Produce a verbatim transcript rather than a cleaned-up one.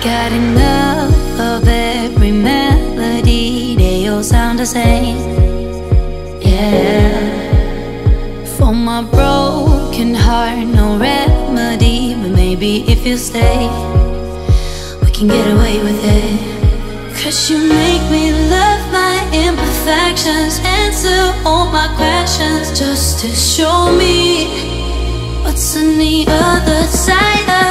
Got enough of every melody, they all sound the same. Yeah. For my broken heart, no remedy, but maybe if you stay, we can get away with it. Cause you make me love my imperfections, answer all my questions, just to show me what's on the other side of